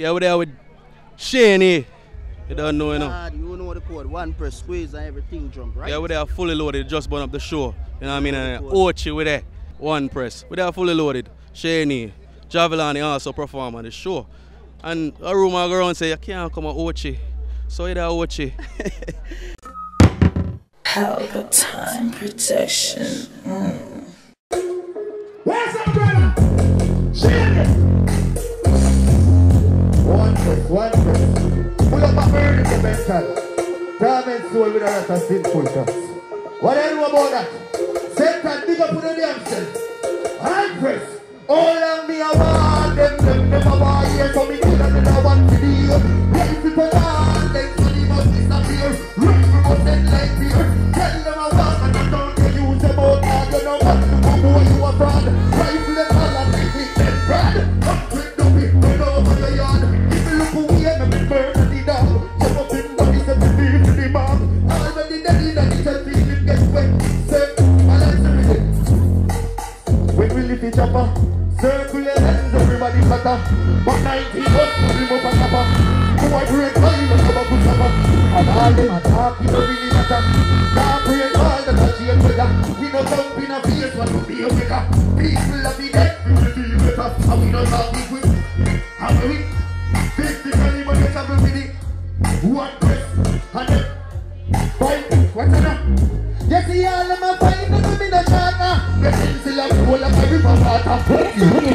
Yeah, we're there with Shaney. You don't know, you know. You know the code. One press, squeeze and everything jump, right? Yeah, we're there fully loaded, just burn up the show. You know what I mean? Ochi with there. One press. We're there fully loaded. Shaney. Javelani also perform on the show. And a rumor go around say you can't come on Ochi. So you there Ochi. Palpatine protection. Where's that brother? Shaney! One press. Pull up a burning dimension. Torment soul with a lot of sinful shots. What do you know about that? Satan, dig up with the damn self. One press. All of me I want them never want here. So me kill them in a one video. If people want them, so they must disappear. Run from us and like fear. Tell them I want and I don't tell you use them out. You know what? You boy you a fraud. Rifle them all and make it them brand. Come quick to me, run over your yard. If you look away and me murder the dog. Jump up in bodies and believe in the bomb. Already dead in the just feel it get wet. Say, I like to read it. When we lift each other. Circle your hands, everybody flatter. But 19 bucks, remove a tapper. Who I break all the cover put tapper. And all them attack, you don't really matter. Can't break all the touchy and weather. We no jump in a face, what to be a bigger. People of the dead, we will feel better. And we don't talk big with. Have we? 50 caliber, you travel with it. One press, and then fight. What's that? You see all of my fight, no me no charter. You can still have to hold up my river water.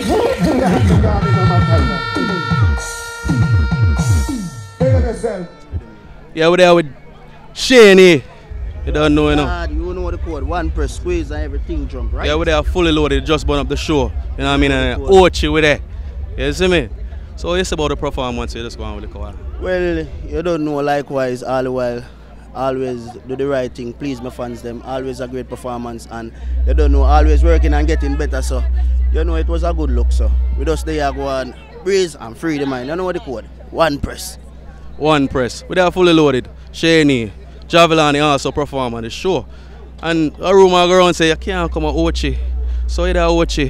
Yeah, we're there with Shaney. You don't know, you know. You know the code. One press, squeeze and everything jump, right? Yeah, we're there fully loaded, just burn up the show. You know what I mean? Ochi with there. You see me? So it's about the performance, you just go on with the car. Well, you don't know likewise all the while. Always do the right thing, please my fans them. Always a great performance and you don't know, always working and getting better. So you know it was a good look. So we just there go and breeze and free the mind. You know what the code? One press. One press. We are fully loaded. Shaney, Javelani also perform on the show. And a rumor go around say you can't come on Ochi. So you there Ochi.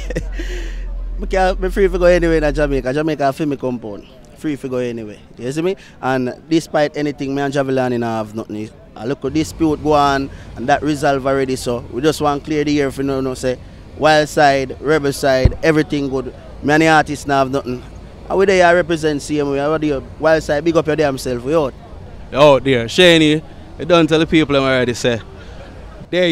I'm free to go anywhere in Jamaica. Jamaica feel me compound. Free to go anyway. You see me? And despite anything, me and Javelani have nothing. I look at dispute go on and that resolve already. So we just want to clear the air for you know say wild side, rebel side, everything good. Me and the artists now have nothing. And we there represent CMW. Wild side, big up your damn self. We out. You're out there. Shaney, you don't tell the people I'm already say. They're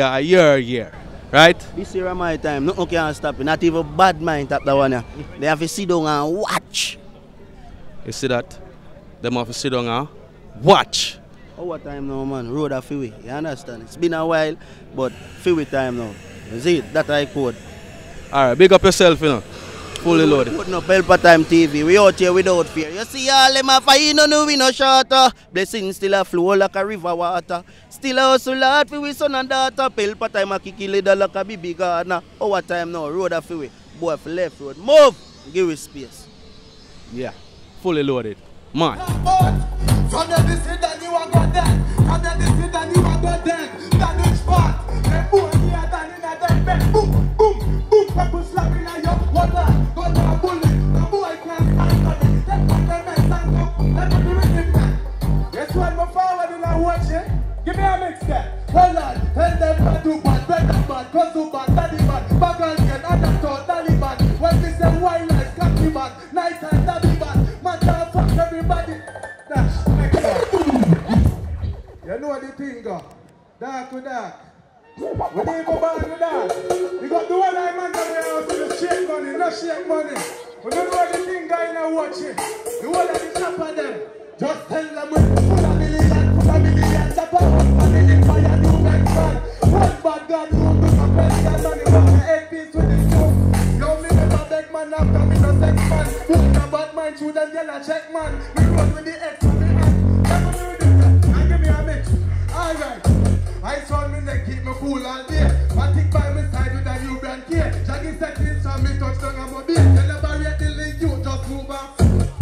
year. Right? This year of my time, nothing can stop it. Not even bad mind tap that one. They have to sit down and watch. You see that? Them have to sit down and watch. Our time now, man. Road a freeway. You understand? It's been a while, but freeway time now. You see it? That I code. Alright, big up yourself, you know. Fully loaded. Putting up Palpatine TV. We out here without fear. You see all them a fight, no we no shorter. Blessings still a flow like a river water. Still a hustle hard for we son and daughter. Palpatine a kick leader like a baby gardener. Our time now, road a freeway. Boy for left road. Move! Give it space. Yeah. Fully loaded. Man. From the district that you are got that. From the district that you are got that. That which part? The boy here done in a dead bed. Boom, boom, boom. People slapping at your water. Go to a bullet. The boy can't stand on it. Let the men stand up. Let the rhythm man. Guess what? My forward in a watch it. Give me a mix there. Hold on. And then bad do bad. Better bad. Cause do bad. Daddy bad. Bag again. Undertone. Daddy bad. When we say wild life. Cocky bad. Night time. Daddy bad. Everybody, dash, next one. You know the thing go, dark to dark. We didn't go back to that. We got the one I man down here to the shake money, no shake money. We don't know the thing guy now watching. The one that is up on them. Just tell them we put a million, the power of the fire, you make fun. One bad God, you do some president money, but the 8 piece with the smoke. Yo, me never beg man after me no sex man. Put a bad mind through the yellow check man. We run with the X on the hand. Never do this, and give me a mix. Alright. I saw me neck keep me cool all day. I think by my side with a new brand key. Jackie said this from me touch down on my beat. Celebrate the link, you just move back.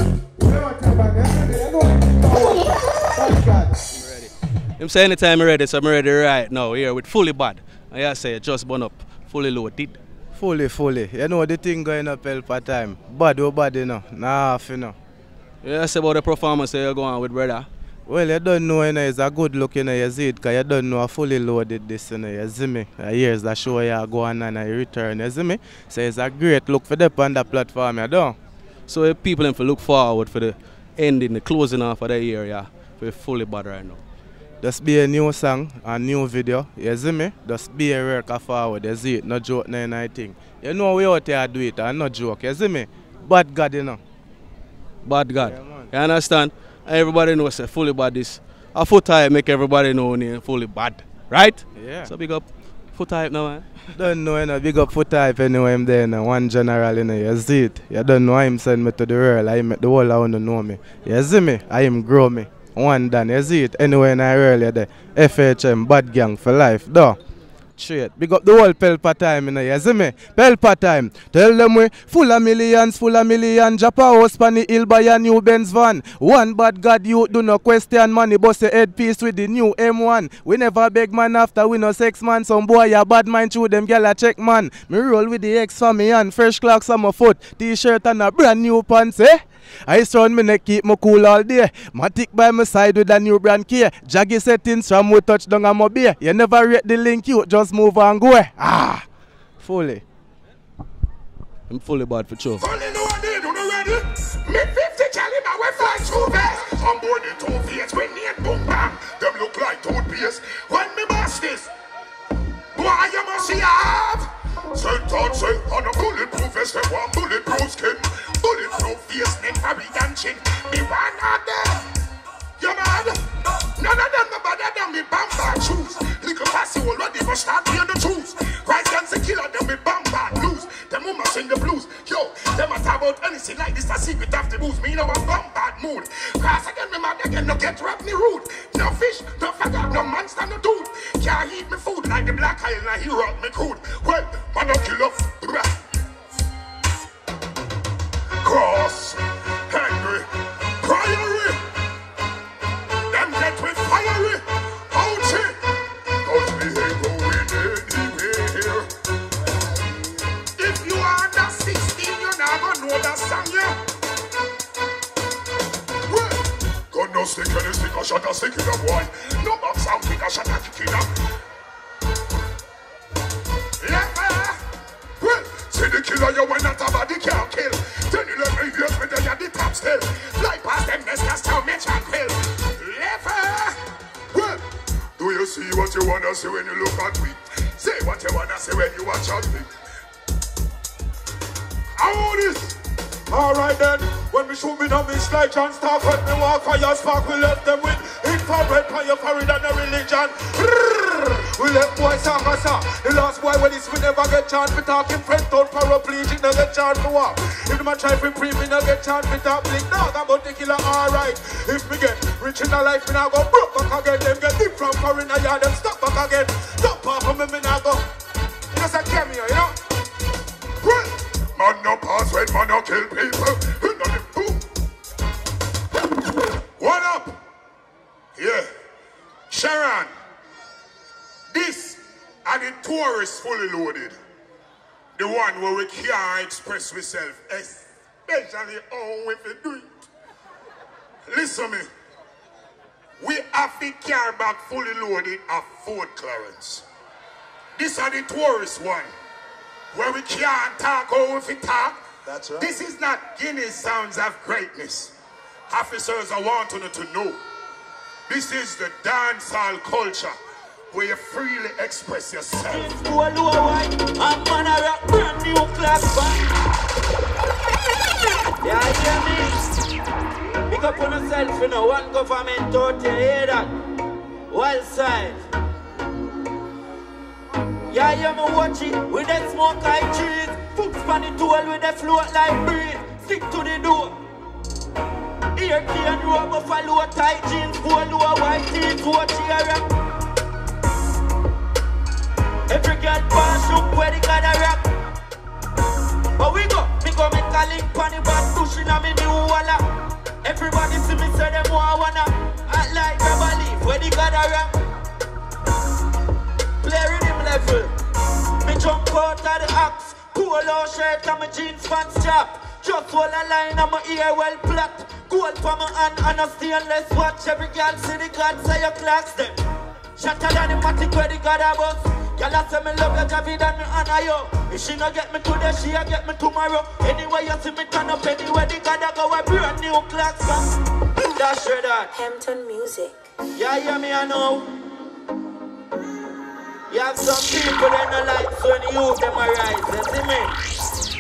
I'm saying anytime I'm ready, so I'm ready right now here with Fully Bad. I say just burn up, fully loaded, Fully. You know the thing going up Pelpa time. Bad or bad, you know. Nah, half, you know. Yeah, say about the performance that you're going with, brother. Well, you don't know, you know, it's a good look, you know, you see it, because you don't know a fully loaded this, you know, you see me. Here's the show you go on and you return, you see me. So it's a great look for them on the platform, you know. So if people have to look forward for the ending, the closing off of the year, yeah, we're fully bad right now. Just be a new song, a new video, you see me? Just be a worker forward, you see it, no joke, no anything. You know we out here do it, and no joke, you see me? Bad God, you know. Bad God. Yeah, man. You understand? Everybody knows say fully bad this. A foot type make everybody know when fully bad. Right? Yeah. So big up foot type now, man. Don't know, you know, big up foot type anyway, I'm there, you know, one general, you know, you see it. You don't know him send me to the world, I make the whole I want to know me. You see me? I him grow me. One done, you see it. Anyway, in I earlier there. FHM, bad gang for life, though. Straight. Big up the whole Pelpa time, you know, you see me? Pelpa time. Tell them we full of millions. Japa house pan the hill buy a new Benz van. One bad God you do no question money, bust a headpiece with the new M1. We never beg man after we no sex man. Some boy a bad mind through them gyal a check man. Me roll with the ex for me and fresh clocks on my foot. T-shirt and a brand new pants, eh? I surround me neck keep me cool all day. Matic by my side with a new brand key. Jaggy settings from we touch down on my beer. You never rate the link you just move and go. Ah, fully. I'm fully bad for sure. Fully loaded, you know ready? Me 50 caliber, we fly too fast. On board the 2 feet, we need boom bam. Them look like toothpaste. When me bust this, boy, you must see have. Sent on a bulletproof vest, they want bulletproof skin. Bulletproof face, neck, carry and chin. Me one of them. You mad? None of them are better than me bamba shoes. Little passy already must start playing the truth. Right against the killer, them me bamba blues. Them woman sing the blues. Yo, them a talk about anything like this, a secret of the booze. Me know I'm bad mood. Cause again, me mad again, no get rap me rude. No fish, no faggot, no monster, no dude. Can't eat me food like the black eye and he rot me crude. Well, man, no kill up. Cross, angry, priory. Them get with fiery. Out it. Cause we ain't going anywhere. If you are under 16, you're not gonna know that song, yeah. Well, God no stick and stick a shot a stick in a boy. No box out, kick a shot a kick in a. Well, see the killer, you want not a body can't kill. Then you let me hear me, then you're the top still. Fly past them, let's just tell me and kill. Well, do you see what you wanna see when you look at me? Say what you wanna say when you watch at me. How this? Alright then, when we shoot me down, me like John Stark. When me walk on your spark, we left them with infrared on your forehead and a religion. We left boys talk us up. The last boy when this we never get chance for talking French don't paraplegic, no get chance for walk. If them a try for pre, me no get chance for talk blink. Dog about the killer, alright. If me get rich in the life, me now go broke back again. Them get deep from foreign, I yard them stop back again. Stop off of me now go. Just a cameo, you know? Well, man no pass when man no kill people. What up? Yeah. Sharon. This are the tourists fully loaded. The one where we can't express ourselves, especially how we do it. Listen me. We have to carry back fully loaded at Fort Clarence. This are the tourist one. Where we can't talk how we talk. That's right. This is not Guinness Sounds of Greatness. Officers, I want you to know. This is the dancehall culture where you freely express yourself. I'm gonna rock brand new class band. Yeah, hear me? Pick up on yourself, you know, one government out here, hear that? Well side. Yeah, hear me watch it with the smoke like trees. Foot span the tool with the float like breeze. Stick to the door. Here can roll buffalo tight jeans, full low white teeth, watch here. Every girl pass up where they gotta rock. But we go make a link on the back pushing on me new walla. Everybody see me say them wanna act like rubber leaf where they gotta rock. Play rhythm level. Me jump out of the axe. Polo shirt and my jeans pants chop. Just hold a line and my ear well plucked. Gold for my hand and a stainless watch. Every girl see the God say your clocks them. Shatter than the matic where the God a bus. Girl I say me love you, Javid and me honor you. If she no get me today, she'll get me tomorrow. Anyway you see me turn up, anywhere the God a go, a brand new clocks come. That's sure that. Hampton Music. Yeah, hear me I know. You have some people that no like so when you youth them arise, you see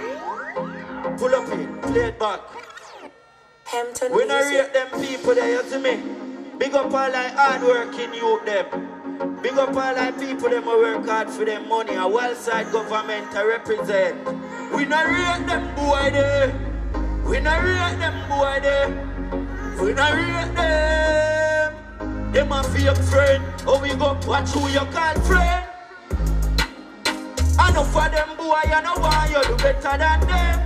me? Pull up it, play it back. Hampton We no Music. rate them people there, you see me? Big up all like hard working youth them. Big up all like people them who work hard for them money. A well-side government to represent. We no rate them boy there. We no rate them boy there. We no rate them. Them a fake friend. Oh we go watch who you call friend. I know for them boy, I know why you do better than them.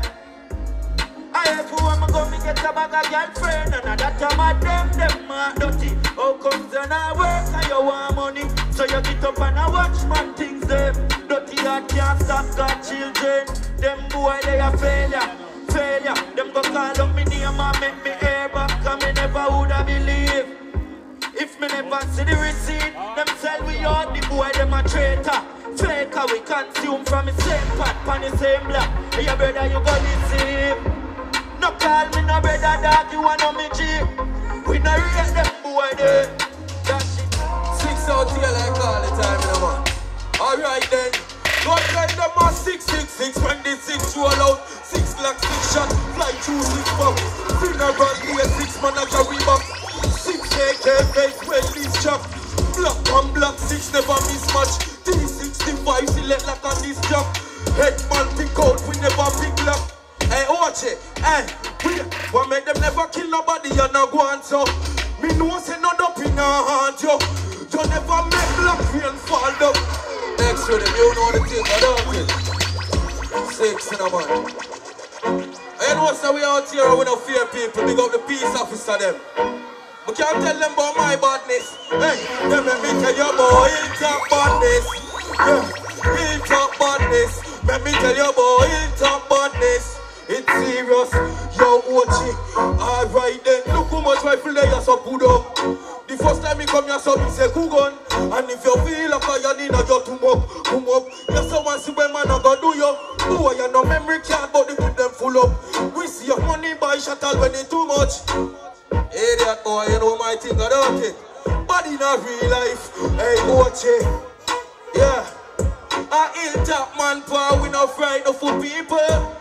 I everywhere me go, me get a bag of girlfriend. And that time I them are dirty. How comes you not work and you want money? So you get up and I watch man things them. Dirty heart can't stop got children. Them boy they a failure. Them go call up me name and make me hair back. And me never woulda believe. If me never see the receipt, them sell we out, the boy them a traitor. Faker we consume from the same pot, pan the same block. Hey, your brother you go receive. No call me no brother dog, you want know me G. We no rate them boy there. That shit. 6 out here like all the time, you know, man. Alright then. Go tell them a 666 when the 6 roll out. 6 Glock 6 shot, fly through 6 box. Funeral here, 6 man a carry back. 6 AK face, well this chop. Block 1, block 6, never mismatch. T65 select like on this job. Head man pick out, we never pick lock. Hey, watch it, hey, we make them never kill nobody, you no go on so. Me know say no up in a hand, yo. You never make black rain fall down. Next to them, you know the thing, I don't know. 6 in a man. You know so we out here, we don't fear people, big up the peace officer them. We can't tell them about my badness. Hey, them let me tell you about hilltop badness. Yeah, hilltop badness. Let me tell you about hilltop badness. It's serious, yo OG. Alright then, look how much rifle there you so put up. The first time me come here so me say who gun. And if you feel like you need a job to come up. You someone see when man a go do you. Boy you no memory card but they put them full up. We see your money buy shuttle when it too much. Idiot boy, you know my thing, I don't it. But in a real life, hey OG. Yeah. A hilltop man power, we no frightened of people.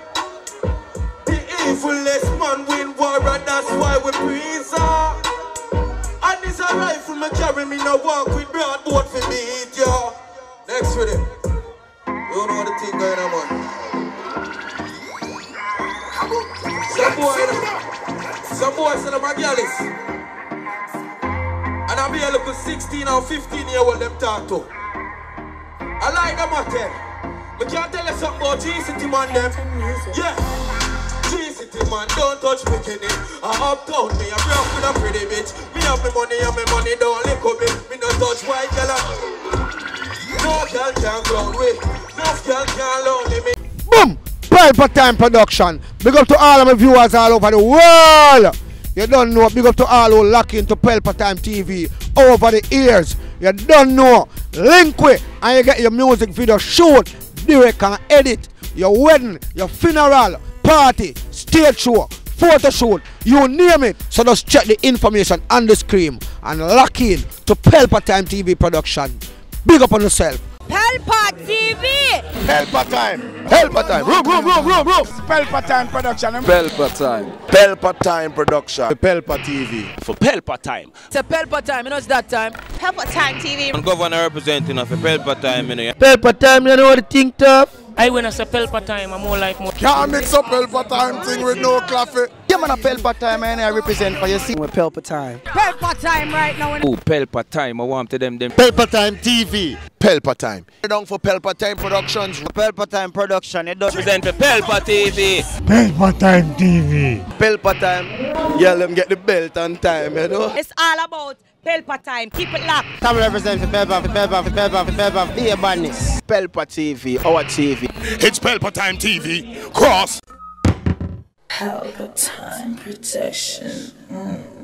Evilest man win war and that's why we praise her. And this a rifle me carry me no walk with broad board for me eat ya. Next with him. You know the thing going on man. Some boys say them a gallus. And I be a little 16 or 15 year old them talk to. I like them at them. But can't tell you something about G-City man them. Yeah. G-City man, don't touch me, Kenny. I uptown me, I rock with a pretty bitch. Me have me money and me money don't lick up me. Me no touch white girl. No girl can ground with. No girl can lonely me. Boom! Pelpa Time Production. Big up to all of my viewers all over the world. You don't know. Big up to all who lock into Pelpa Time TV over the years. You don't know. Link with and you get your music video shoot, direct and edit. Your wedding, your funeral, party, stage show, photo shoot, you name it. So just check the information on the screen and lock in to Pelpa Time TV Production. Big up on yourself. Pelpa TV! Pelpa Time! Pelpa Time! Room! Pelpa Time Production. Pelpa Time. Pelpa Time Production. Pelpa TV. For Pelpa Time. It's a Pelpa Time, you know it's that time. Pelpa Time TV. I'm governor representing of Pelpa Time, you know. Pelpa Time, you know what the thing tough? I when I say Pelpa Time, I'm more like more. Can't mix up Pelpa Time thing with no coffee. Yeah, man, a Pelpa Time, and I represent for your scene with Pelpa Time. Pelpa Time right now. Oh, Pelpa Time, I want to them. Pelpa Time TV. Pelpa Time. Down for Pelpa Time Productions. Pelpa Time Production. It does Represent for Pelpa TV. Pelpa Time TV. Pelpa Time. Yeah, let them get the belt on time, you know. It's all about Pelpa Time. Keep it locked. Time represent for Pelpa, Be a badness. Pelpa TV, our TV. It's Pelpa Time TV. Cross. Pelpa Time protection.